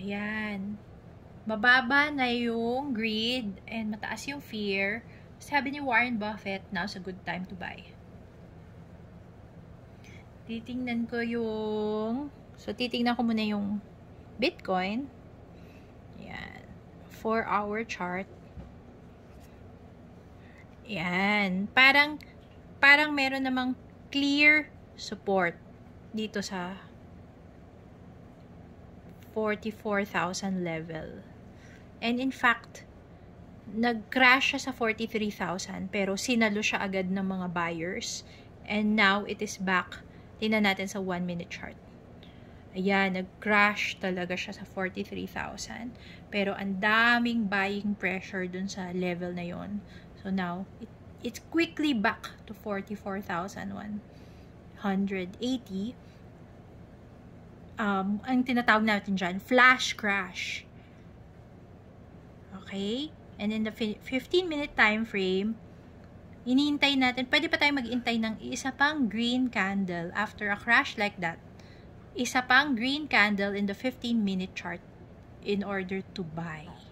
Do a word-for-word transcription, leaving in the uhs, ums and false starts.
Ayan. Mababa na yung greed and mataas yung fear. Sabi ni Warren Buffett, now's a good time to buy. Titingnan ko yung... So, titingnan ko muna yung Bitcoin. Ayan. four hour chart. Ayan. Parang, parang meron namang clear support dito sa forty-four thousand level. And in fact, nag-crash siya sa forty-three thousand pero sinalo siya agad ng mga buyers. And now, it is back. Tingnan natin sa one minute chart. Ayan, nag-crash talaga siya sa forty-three thousand. Pero ang daming buying pressure dun sa level na yon. So now, it, it's quickly back to forty-four thousand one hundred eighty. Um, ang tinatawag natin dyan, flash crash. Okay? And in the fifteen minute time frame, inihintay natin, pwede pa tayo mag-intay ng isa pang green candle after a crash like that. Isa pang green candle in the fifteen minute chart in order to buy.